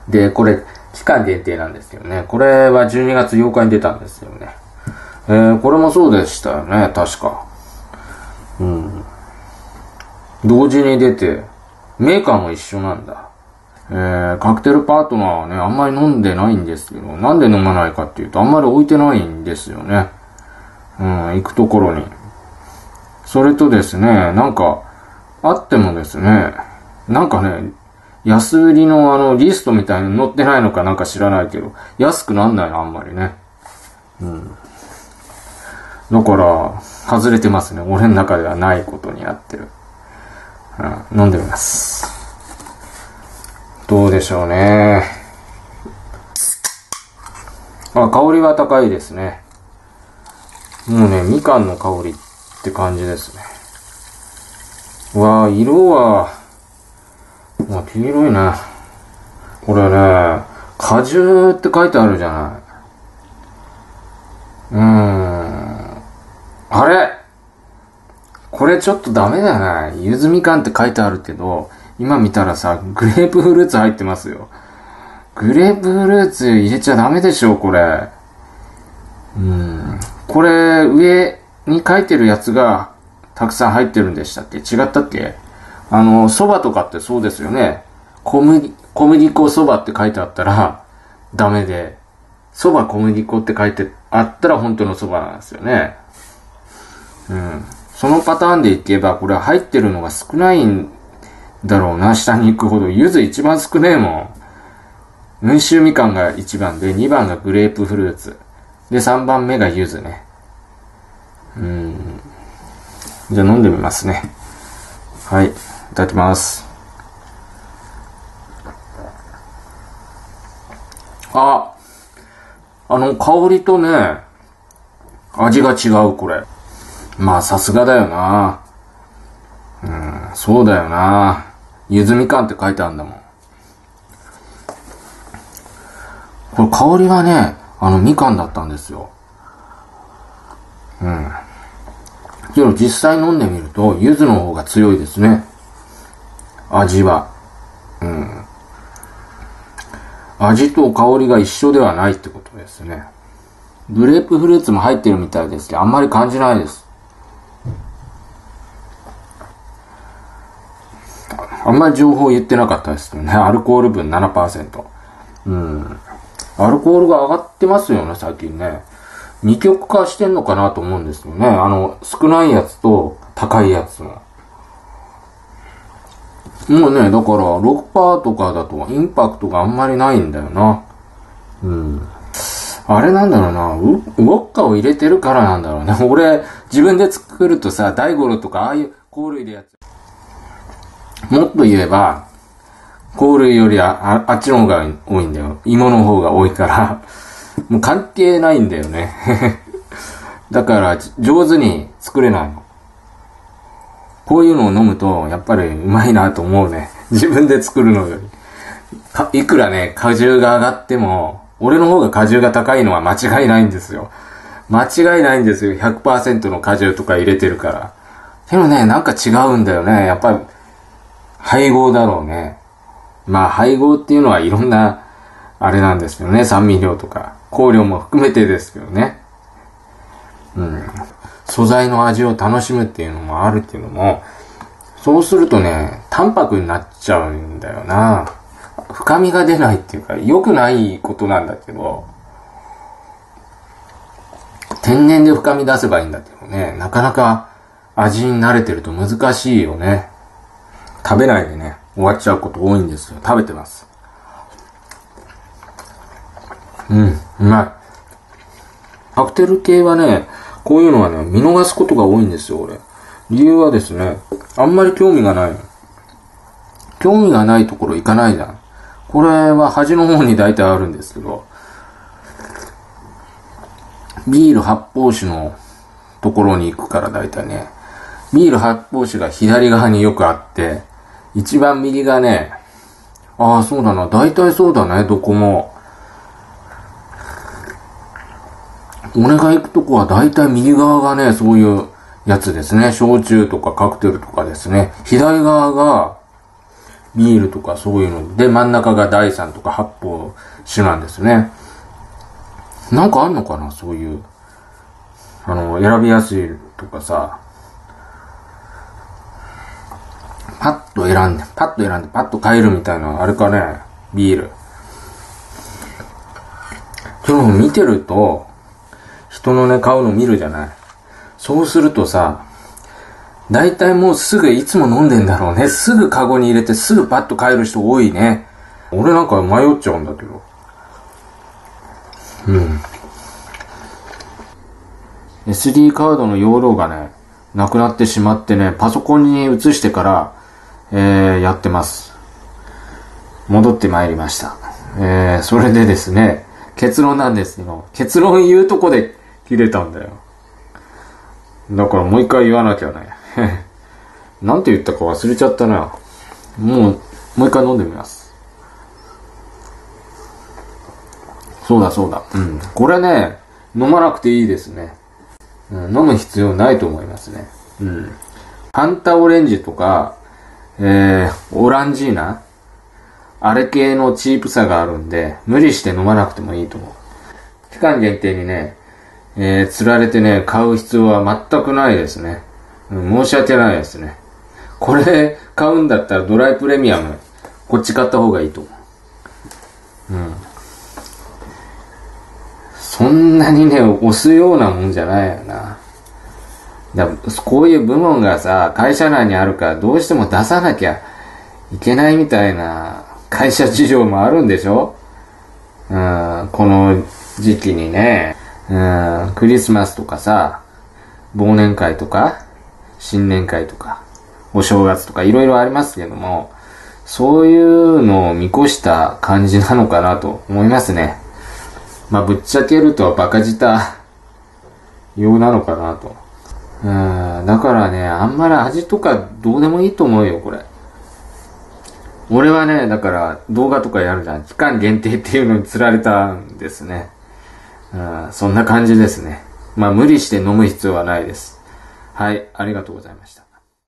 で、これ、期間限定なんですよね。これは12月8日に出たんですよね。これもそうでしたよね、確か。うん。同時に出て、メーカーも一緒なんだ。カクテルパートナーはね、あんまり飲んでないんですけど、なんで飲まないかっていうと、あんまり置いてないんですよね。行くところに。それとですね、なんか、あってもですね、なんかね、安売りのリストみたいに載ってないのかなんか知らないけど、安くなんないの、あんまりね。だから、外れてますね。俺の中ではないことになってる。飲んでみます。どうでしょうね。香りは高いですね。もうね、みかんの香りって感じですね。わー、色は、黄色いね。これね、果汁って書いてあるじゃない。あれこれちょっとダメだな。ゆずみかんって書いてあるけど、今見たらさ、グレープフルーツ入ってますよ。グレープフルーツ入れちゃダメでしょ、これ。これ、上に書いてるやつがたくさん入ってるんでしたっけ？違ったっけ？蕎麦とかってそうですよね。小麦粉蕎麦って書いてあったらダメで、蕎麦小麦粉って書いてあったら本当の蕎麦なんですよね。そのパターンでいけば、これ入ってるのが少ないんだろうな、下に行くほど。柚子一番少ねえもん。温州みかんが1番で、2番がグレープフルーツ。で、3番目が柚子ね。じゃあ飲んでみますね。はい。いただきます。香りとね、味が違う、これ。まあ、さすがだよな。そうだよな。ゆずみかんって書いてあるんだもん。これ香りはね、みかんだったんですよ。けど実際飲んでみると、柚子の方が強いですね。味は。味と香りが一緒ではないってことですね。グレープフルーツも入ってるみたいですけど、あんまり感じないです。あんまり情報言ってなかったですけどね。アルコール分 7%。アルコールが上がってますよね、最近ね。二極化してんのかなと思うんですよね。少ないやつと高いやつの。もうね、だから6%とかだとインパクトがあんまりないんだよな。あれなんだろうな、ウォッカを入れてるからなんだろうね。俺、自分で作るとさ、大五郎とかああいう香類でやつ。もっと言えば、香類よりあっちの方が多いんだよ。芋の方が多いから、もう関係ないんだよね。だから、上手に作れないの。こういうのを飲むと、やっぱりうまいなと思うね。自分で作るのより。いくらね、果汁が上がっても、俺の方が果汁が高いのは間違いないんですよ。間違いないんですよ。100% の果汁とか入れてるから。でもね、なんか違うんだよね。やっぱり、配合だろうね。まあ、配合っていうのはいろんな、あれなんですよね。酸味料とか、香料も含めてですけどね。素材の味を楽しむっていうのもあるっていうのも、そうするとね、淡白になっちゃうんだよな。深みが出ないっていうか、良くないことなんだけど、天然で深み出せばいいんだけどね、なかなか味に慣れてると難しいよね。食べないでね、終わっちゃうこと多いんですよ。食べてます。うまい。カクテル系はね、こういうのはね、見逃すことが多いんですよ、俺。理由はですね、あんまり興味がないの。興味がないところ行かないじゃん。これは端の方に大体あるんですけど、ビール発泡酒のところに行くから大体ね、ビール発泡酒が左側によくあって、一番右がね、そうだな、大体そうだね、どこも。俺が行くとこは大体右側がね、そういうやつですね。焼酎とかカクテルとかですね。左側が、 ビールとかそういうので、真ん中が第3とか発泡酒なんですね。なんかあんのかな、そういう。選びやすいとかさ、パッと選んで、パッと買えるみたいな、あれかね、ビール。その見てると、人のね、買うの見るじゃない。そうするとさ、だいたいもうすぐいつも飲んでんだろうね。すぐカゴに入れてすぐパッと買える人多いね。俺なんか迷っちゃうんだけど。SD カードの容量がね、なくなってしまってね、パソコンに移してから、やってます。戻ってまいりました。それでですね、結論なんですけど、結論言うとこで切れたんだよ。だからもう一回言わなきゃね。なんて言ったか忘れちゃったな。もう一回飲んでみます。そうだ。これね、飲まなくていいですね。飲む必要ないと思いますね。ファンタオレンジとか、オランジーナ、あれ系のチープさがあるんで、無理して飲まなくてもいいと思う。期間限定にね、釣られてね、買う必要は全くないですね。申し訳ないですね。これ買うんだったらドライプレミアム、こっち買った方がいいと思う。そんなにね、押すようなもんじゃないよな。こういう部門がさ、会社内にあるからどうしても出さなきゃいけないみたいな会社事情もあるんでしょ？この時期にね、クリスマスとかさ、忘年会とか、新年会とか、お正月とかいろいろありますけども、そういうのを見越した感じなのかなと思いますね。ぶっちゃけるとバカ舌用なのかなと。だからね、あんまり味とかどうでもいいと思うよ、これ。俺はね、だから動画とかやるじゃん。期間限定っていうのに釣られたんですね。そんな感じですね。無理して飲む必要はないです。はい、ありがとうございました。